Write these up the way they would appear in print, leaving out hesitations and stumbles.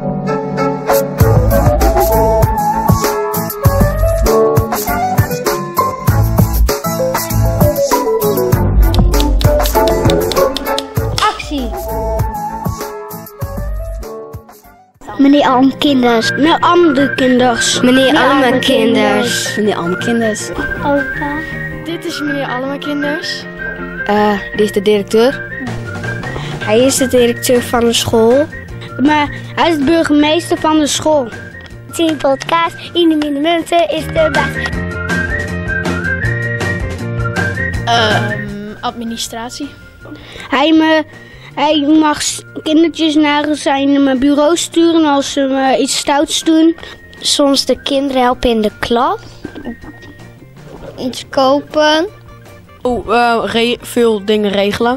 Meneer Alme Kinders. Meneer Alme Kinders. Meneer Alme Kinders. Meneer Alme Kinders. Opa. Dit is meneer Alme Kinders. Die is de directeur. Hij is de directeur van de school. Maar hij is de burgemeester van de school. Tien podcast, in de minimumte is de beste. Administratie. Hij mag kindertjes naar zijn bureau sturen als ze iets stouts doen. Soms de kinderen helpen in de klas. Iets kopen. Veel dingen regelen.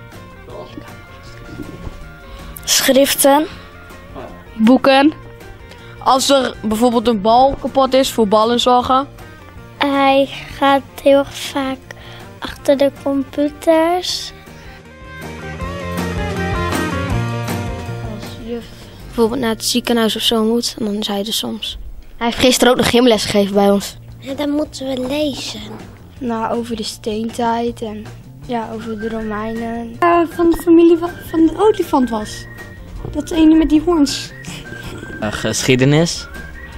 Schriften. Boeken. Als er bijvoorbeeld een bal kapot is, voor ballen zorgen. Hij gaat heel vaak achter de computers. Als juf bijvoorbeeld naar het ziekenhuis of zo moet, dan is hij er soms. Hij heeft gisteren ook nog gymles gegeven bij ons. Ja, dan moeten we lezen. Nou, over de steentijd en ja, over de Romeinen. Van de familie van de olifant was. Dat ene met die hoorns. Geschiedenis.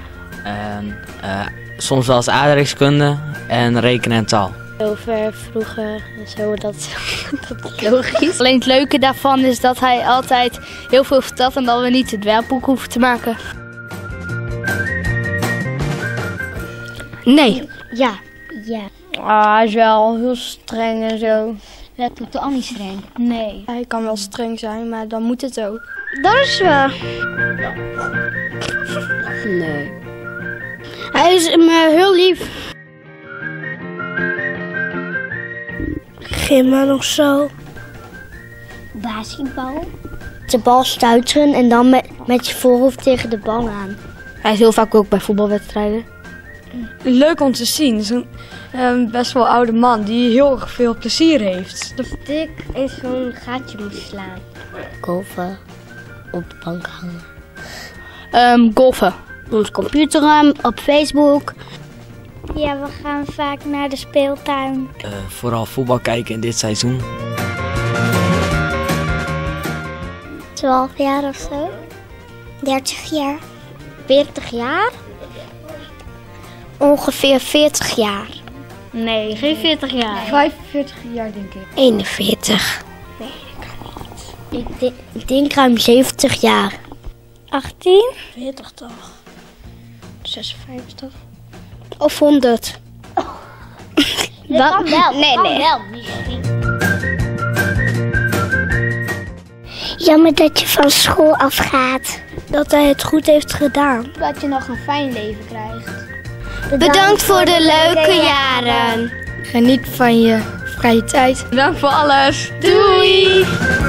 Soms wel eens aardrijkskunde en rekenen en taal. Over vroeger en zo, dat is logisch. Alleen het leuke daarvan is dat hij altijd heel veel vertelt en dat we niet het werkboek hoeven te maken. Nee. Ja. Hij is wel heel streng en zo. Dat doet toch al niet streng? Nee. Hij kan wel streng zijn, maar dan moet het ook. Dat is wel. Nee. Hij is me heel lief. Gimmen of zo. Basketbal. De bal stuiteren en dan met je voorhoofd tegen de bal aan. Hij is heel vaak ook bij voetbalwedstrijden. Leuk om te zien. Het is een best wel oude man die heel erg veel plezier heeft. Dik in zo'n gaatje moet slaan. Golfen. Op de bank hangen. Golfen. Ons computer op Facebook. Ja, we gaan vaak naar de speeltuin. Vooral voetbal kijken in dit seizoen. 12 jaar of zo. 30 jaar. 40 jaar? Ongeveer 40 jaar. Nee, geen 40 jaar. 45 jaar denk ik. 41. Nee, dat kan niet. Ik denk ruim 70 jaar. 18? 40 toch? 56. Of 100. Oh. Dat kan wel. Nee. Wel, jammer dat je van school afgaat. Dat hij het goed heeft gedaan. Dat je nog een fijn leven krijgt. Bedankt voor de leuke jaren. Geniet van je vrije tijd. Bedankt voor alles. Doei!